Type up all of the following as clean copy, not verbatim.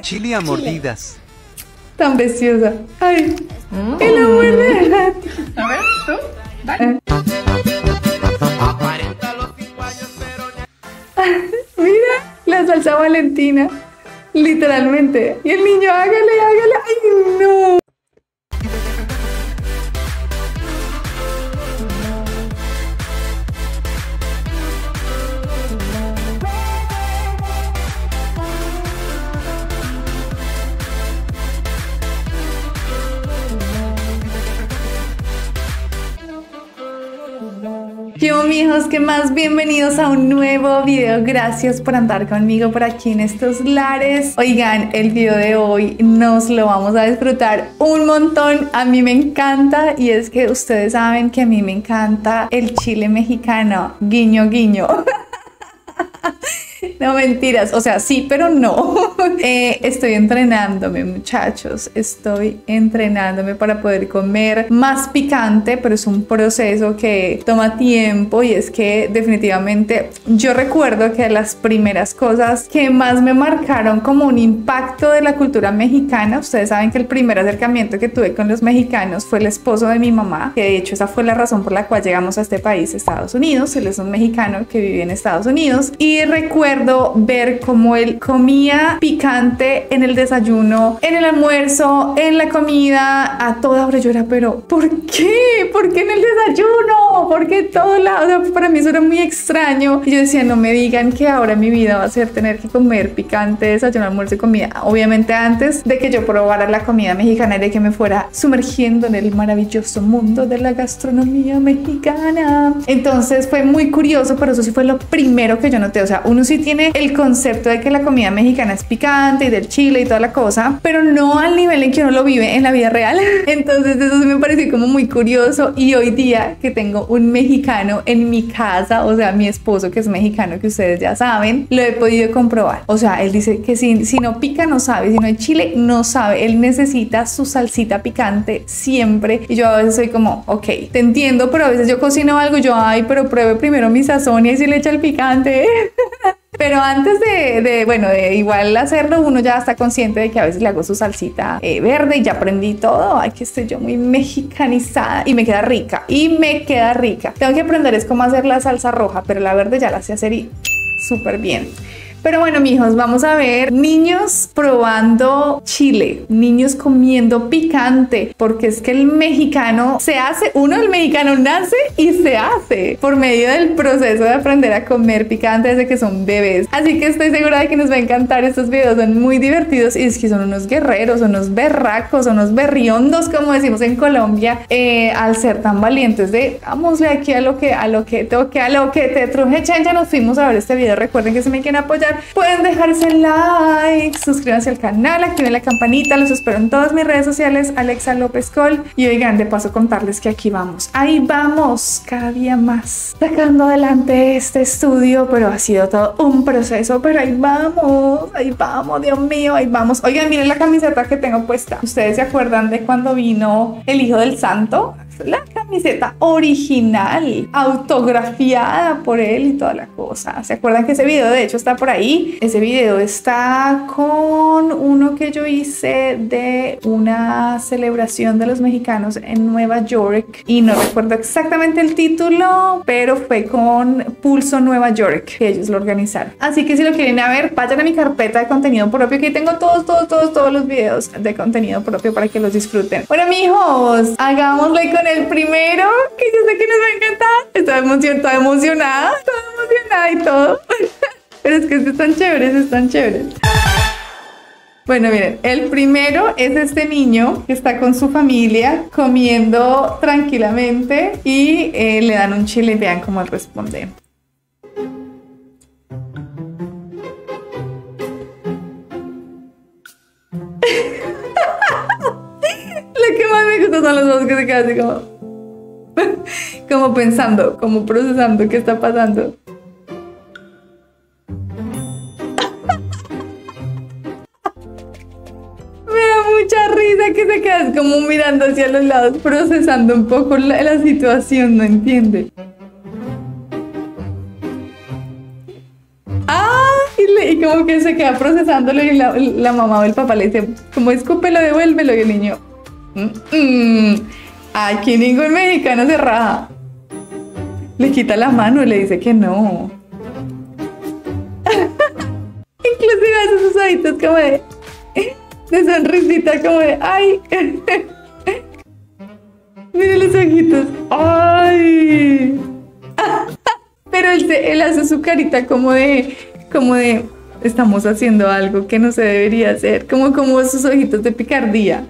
chile a mordidas. Tan preciosa. Ay, el amor de la... A ver, tú, dale. Mira, la salsa Valentina. Literalmente. Y el niño, hágale, hágale. Ay, no. ¿Qué hubo, mijos? ¿Qué más? Bienvenidos a un nuevo video. Gracias por andar conmigo por aquí en estos lares. Oigan, el video de hoy nos lo vamos a disfrutar un montón. A mí me encanta, y es que ustedes saben que a mí me encanta el chile mexicano. Guiño, guiño. No, mentiras, o sea, sí, pero no. Estoy entrenándome, muchachos. Estoy entrenándome para poder comer más picante, pero es un proceso que toma tiempo. Y es que definitivamente yo recuerdo que las primeras cosas que más me marcaron como un impacto de la cultura mexicana, ustedes saben que el primer acercamiento que tuve con los mexicanos fue el esposo de mi mamá, que de hecho esa fue la razón por la cual llegamos a este país, Estados Unidos. Él es un mexicano que vive en Estados Unidos, y recuerdo ver cómo él comía picante en el desayuno, en el almuerzo, en la comida, a toda hora. Yo era, pero ¿por qué? ¿Por qué en el desayuno? ¿Por qué en todo lado? O sea, para mí eso era muy extraño. Y yo decía, no me digan que ahora mi vida va a ser tener que comer picante, desayuno, almuerzo y comida. Obviamente antes de que yo probara la comida mexicana y de que me fuera sumergiendo en el maravilloso mundo de la gastronomía mexicana. Entonces fue muy curioso, pero eso sí fue lo primero que yo noté. O sea, uno sí tiene el concepto de que la comida mexicana es picante y del chile y toda la cosa, pero no al nivel en que uno lo vive en la vida real. Entonces eso sí me pareció como muy curioso. Y hoy día que tengo un mexicano en mi casa, o sea, mi esposo que es mexicano, que ustedes ya saben, lo he podido comprobar. O sea, él dice que si no pica no sabe, si no hay chile no sabe. Él necesita su salsita picante siempre. Y yo a veces soy como, ok, te entiendo, pero a veces yo cocino algo y yo, ay, pero pruebe primero mi sazón y si le echa el picante. Pero antes de igual hacerlo, uno ya está consciente de que a veces le hago su salsita verde y ya aprendí todo. Ay, que estoy yo muy mexicanizada y me queda rica. Tengo que aprender es cómo hacer la salsa roja, pero la verde ya la sé hacer y súper bien. Pero bueno, mijos, vamos a ver niños probando chile, niños comiendo picante, porque es que el mexicano el mexicano nace y se hace por medio del proceso de aprender a comer picante desde que son bebés. Así que estoy segura de que nos va a encantar estos videos, son muy divertidos y es que son unos guerreros, unos berracos, unos berriondos, como decimos en Colombia, al ser tan valientes de vámosle aquí a lo que te truje, ya nos fuimos a ver este video. Recuerden que si me quieren apoyar, pueden dejarse like, suscríbanse al canal, activen la campanita. Los espero en todas mis redes sociales, Alexa López Col. Y oigan, de paso contarles que aquí vamos, ahí vamos, cada día más sacando adelante este estudio, pero ha sido todo un proceso, pero ahí vamos, Dios mío, ahí vamos. Oigan, miren la camiseta que tengo puesta. ¿Ustedes se acuerdan de cuando vino el Hijo del Santo? La camiseta original, autografiada por él y toda la cosa. ¿Se acuerdan que ese video de hecho está por ahí? Ese video está con uno que yo hice de una celebración de los mexicanos en Nueva York, y no recuerdo exactamente el título, pero fue con Pulso Nueva York, que ellos lo organizaron. Así que si lo quieren ver, vayan a mi carpeta de contenido propio, que ahí tengo todos los videos de contenido propio para que los disfruten. Bueno, mijos, hagámosle con el primero, que yo sé que nos va a encantar. Estoy emocionada y todo. Pero es que están chéveres. Bueno, miren, el primero es este niño que está con su familia comiendo tranquilamente y le dan un chile y vean cómo él responde. Lo que más me gusta son los dos que se quedan así como pensando, como procesando qué está pasando. Me da mucha risa que se quedan como mirando hacia los lados, procesando un poco la situación, no entiende. Y como que se queda procesándolo y la mamá o el papá le dice, como escúpelo, devuélvelo. Y el niño, aquí ningún mexicano se raja. Le quita la mano y le dice que no. Inclusive hace sus ojitos como de sonrisita, como de, ay. Mira los ojitos. Ay. Pero él hace su carita como de, estamos haciendo algo que no se debería hacer. Como sus ojitos de picardía.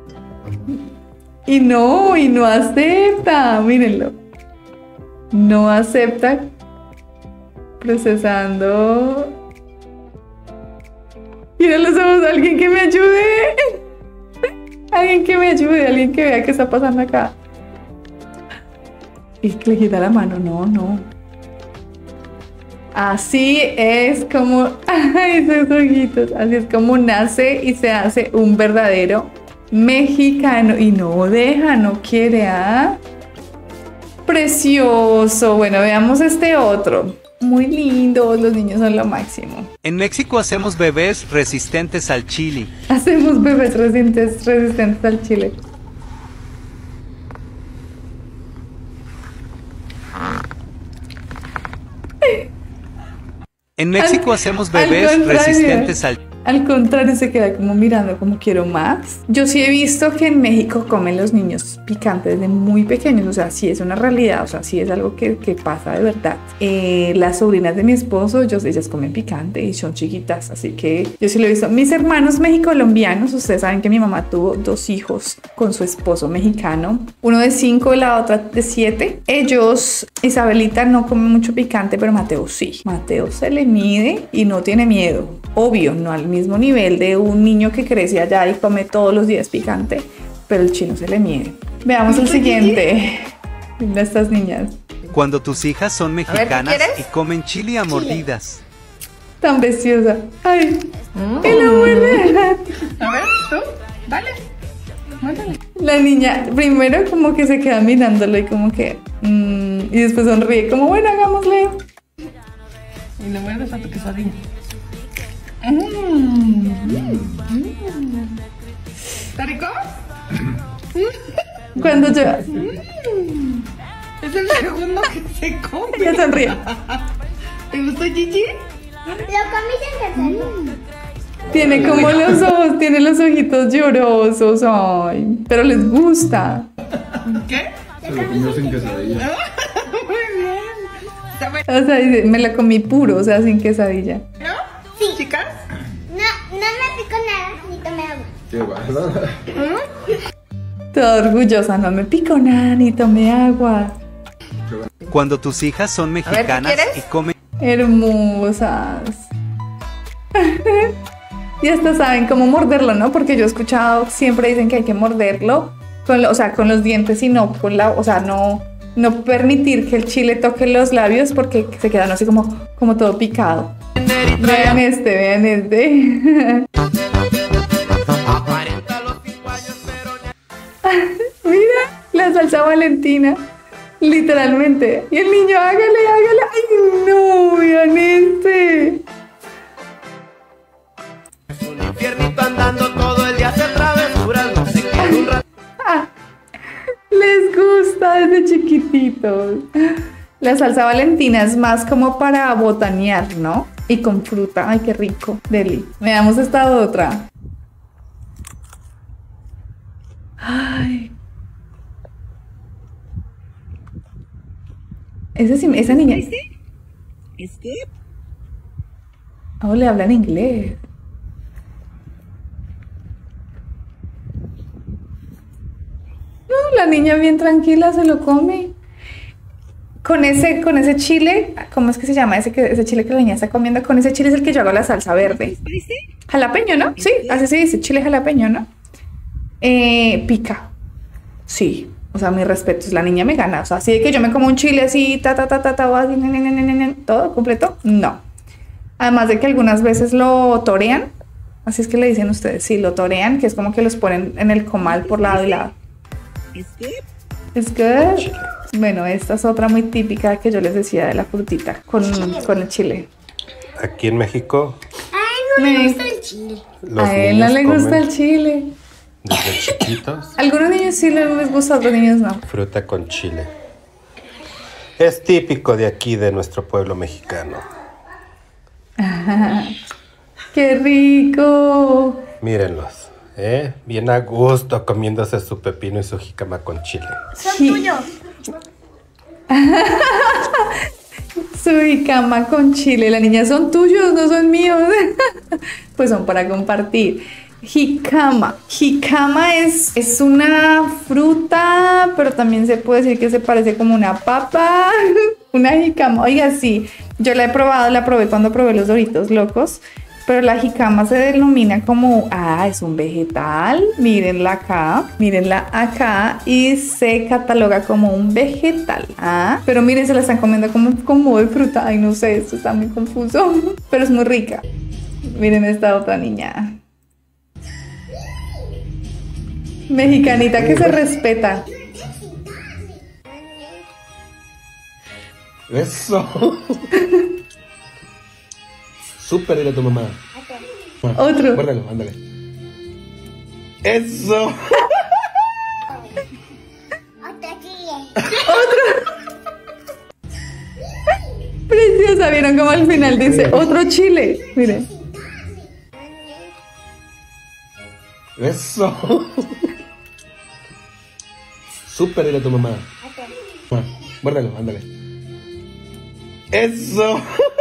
Y no acepta. Mírenlo. No acepta. Procesando. Mira los ojos, alguien que me ayude. Alguien que me ayude, alguien que vea qué está pasando acá. Y le quita la mano, no. Así es como, ay, esos ojitos, así es como nace y se hace un verdadero mexicano. Y no deja, no quiere, ¿ah? Precioso. Bueno, veamos este otro. Muy lindo, los niños son lo máximo. En México hacemos bebés resistentes al chili. Hacemos bebés resistentes al chile. En México hacemos bebés resistentes al chili. Al contrario, se queda como mirando como quiero más. Yo sí he visto que en México comen los niños picante desde muy pequeños. O sea, sí es una realidad. O sea, sí es algo que pasa de verdad. Las sobrinas de mi esposo, ellas comen picante y son chiquitas. Así que yo sí lo he visto. Mis hermanos mexicolombianos, ustedes saben que mi mamá tuvo 2 hijos con su esposo mexicano. Uno de 5 y la otra de 7. Ellos, Isabelita no come mucho picante, pero Mateo sí. Mateo se le mide y no tiene miedo. Obvio, no al mismo nivel de un niño que crece allá y come todos los días picante, pero el chino se le mide. Veamos el siguiente. Mira estas niñas. Cuando tus hijas son mexicanas y comen chili a mordidas. Tan preciosa. Ay, el amor de... A ver, tú, dale. Muérdale. La niña primero como que se queda mirándolo y como que... y después sonríe como, bueno, hagámosle. Y le muerdes a tu quesadilla. ¿Está rico? Cuando yo... Es el segundo que se come. Ella sonríe. ¿Te gustó, Gigi? Lo comí sin querer. Tiene como los ojos, tiene los ojitos llorosos, ay, pero les gusta. ¿Qué? Se lo comió sin quesadilla. Muy bien. ¿Está bueno? O sea, dice, me la comí puro, o sea, sin quesadilla. ¿No? Sí. ¿Chicas? No me pico nada, ni tomé agua. ¿Qué vas? Toda orgullosa, no me pico nada ni tomé agua. Cuando tus hijas son mexicanas ¿quieres? y comen Hermosas. Y hasta saben cómo morderlo, ¿no? Porque yo he escuchado, siempre dicen que hay que morderlo, o sea, con los dientes y no con la, o sea, no permitir que el chile toque los labios porque se quedan así como todo picado. Vean este. Mira, la salsa Valentina, literalmente. Y el niño, hágale. Ay, no, vean este. Un infiernito andando todo el día hace travesuras, no se queda un rato. Les gusta desde chiquititos. La salsa Valentina es más como para botanear, ¿no? Y con fruta. Ay, qué rico. Deli. Veamos esta otra. Ay. Esa niña. Oh, le hablan inglés. No, la niña bien tranquila se lo come. Con ese chile, ¿cómo es que se llama? Ese chile que la niña está comiendo, con ese chile es el que yo hago la salsa verde. Jalapeño, ¿no? Sí, así se dice, chile jalapeño, ¿no? Pica. Sí, o sea, mis respetos, la niña me gana. O sea, así de que yo me como un chile así, todo completo, no. Además de que algunas veces lo torean, así es que le dicen ustedes, sí, lo torean, que es como que los ponen en el comal por lado y lado. ¿Es good? Bueno, esta es otra muy típica que yo les decía de la frutita con el chile. Aquí en México le gusta el chile. A él no le gusta el chile. Desde chiquitos. Algunos niños sí les gusta, otros niños no. Fruta con chile. Es típico de aquí, de nuestro pueblo mexicano. ¡Qué rico! Mírenlos, bien a gusto comiéndose su pepino y su jícama con chile. Son tuyos. Su jícama con chile. La niña, son tuyos, no son míos. Pues son para compartir. Jícama. Jícama es una fruta, pero también se puede decir que se parece como una papa. Una jícama. Oiga, sí, yo la he probado, la probé cuando probé los Doritos Locos. Pero la jícama se denomina como, es un vegetal, mírenla acá y se cataloga como un vegetal. Pero miren, se la están comiendo como de fruta. Ay, no sé, esto está muy confuso, pero es muy rica. Miren esta otra niña. Mexicanita que se respeta. Eso. Súper, dile a tu mamá. Otro. Guárdalo, ándale. Eso. Otro chile. Preciosa, ¿vieron cómo al final dice otro chile? Miren. Eso. Súper, dile a tu mamá. Guárdalo, ándale. Eso.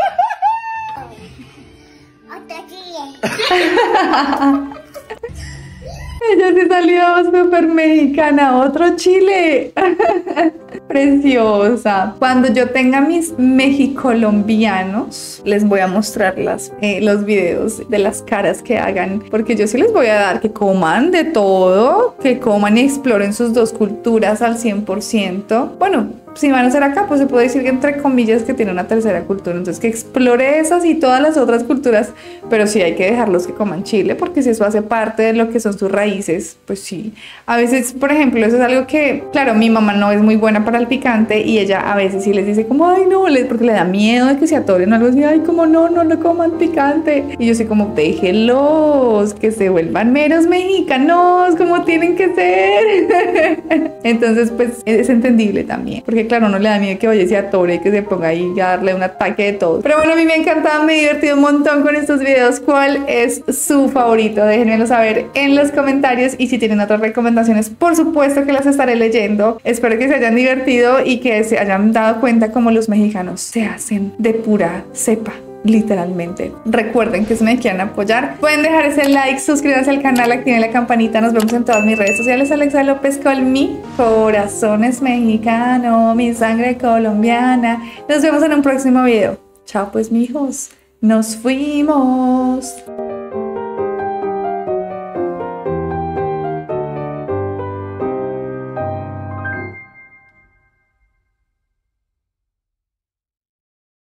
Ella sí salió súper mexicana. Otro chile. Preciosa. Cuando yo tenga mis mexicolombianos, les voy a mostrar los videos de las caras que hagan, porque yo sí les voy a dar que coman de todo, que coman y exploren sus dos culturas al 100%. Bueno, si van a ser acá, pues se puede decir que entre comillas que tiene una tercera cultura, entonces que explore esas y todas las otras culturas, pero sí hay que dejarlos que coman chile, porque si eso hace parte de lo que son sus raíces, pues sí. A veces, por ejemplo, eso es algo que, claro, mi mamá no es muy buena para el picante y ella a veces sí les dice como, ay no, porque le da miedo de que se atoren o algo así, ay como no coman picante. Y yo soy como, déjenlos, que se vuelvan meros mexicanos, como tienen que ser. Entonces, pues es entendible también, porque claro, no le da miedo que vaya y se atore, que se ponga ahí a darle un ataque de todo. Pero bueno, a mí me ha encantado, me he divertido un montón con estos videos. ¿Cuál es su favorito? Déjenmelo saber en los comentarios, y si tienen otras recomendaciones, por supuesto que las estaré leyendo. Espero que se hayan divertido y que se hayan dado cuenta cómo los mexicanos se hacen de pura cepa. Literalmente. Recuerden que si me quieren apoyar, pueden dejar ese like, suscríbanse al canal, activen la campanita. Nos vemos en todas mis redes sociales. Alexa López con mi corazón es mexicano, mi sangre colombiana. Nos vemos en un próximo video. Chao pues, mijos. Nos fuimos.